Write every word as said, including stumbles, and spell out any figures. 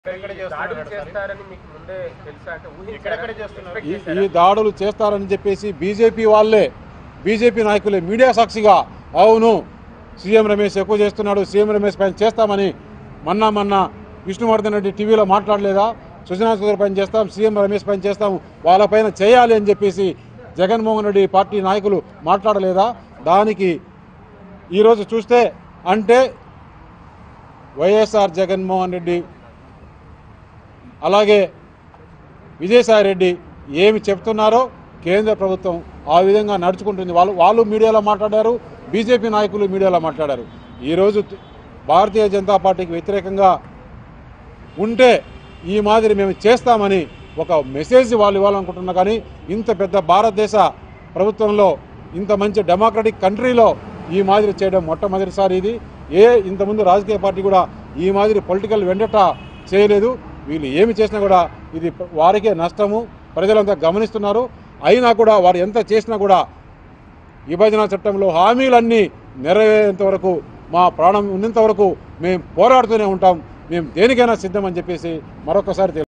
ఈ దాడులు చేస్తారని చెప్పేసి బీజేపీ వాళ్ళే బీజేపీ నాయకులే మీడియా సాక్షిగా అవును సీఎం రమేష్ ఎక్కువ చేస్తున్నాడు, సీఎం రమేష్ పైన చేస్తామని మొన్న మొన్న విష్ణువర్ధన్ రెడ్డి టీవీలో మాట్లాడలేదా? సుజనా చౌదరి పైన చేస్తాం, సీఎం రమేష్ పైన చేస్తాం, వాళ్ళపైన చేయాలి అని చెప్పేసి జగన్మోహన్ రెడ్డి పార్టీ నాయకులు మాట్లాడలేదా? దానికి ఈరోజు చూస్తే అంటే వైఎస్ఆర్ జగన్మోహన్ రెడ్డి అలాగే విజయసాయి రెడ్డి ఏమి చెప్తున్నారో కేంద్ర ప్రభుత్వం ఆ విధంగా నడుచుకుంటుంది. వాళ్ళు వాళ్ళు మీడియాలో మాట్లాడారు, బీజేపీ నాయకులు మీడియాలో మాట్లాడారు. ఈరోజు భారతీయ జనతా పార్టీకి వ్యతిరేకంగా ఉంటే ఈ మాదిరి మేము చేస్తామని ఒక మెసేజ్ వాళ్ళు ఇవ్వాలనుకుంటున్నా. కానీ ఇంత పెద్ద భారతదేశ ప్రభుత్వంలో ఇంత మంచి డెమోక్రటిక్ కంట్రీలో ఈ మాదిరి చేయడం మొట్టమొదటిసారి. ఇది ఏ ఇంతకుముందు రాజకీయ పార్టీ కూడా ఈ మాదిరి పొలిటికల్ వెండట చేయలేదు. వీళ్ళు ఏమి చేసినా కూడా ఇది వారికే నష్టము, ప్రజలంతా గమనిస్తున్నారు. అయినా కూడా వారు ఎంత చేసినా కూడా విభజన చట్టంలో హామీలన్నీ నెరవేరేంత వరకు, మా ప్రాణం ఉన్నంత వరకు మేము పోరాడుతూనే ఉంటాం, మేము దేనికైనా సిద్ధమని చెప్పేసి మరొకసారి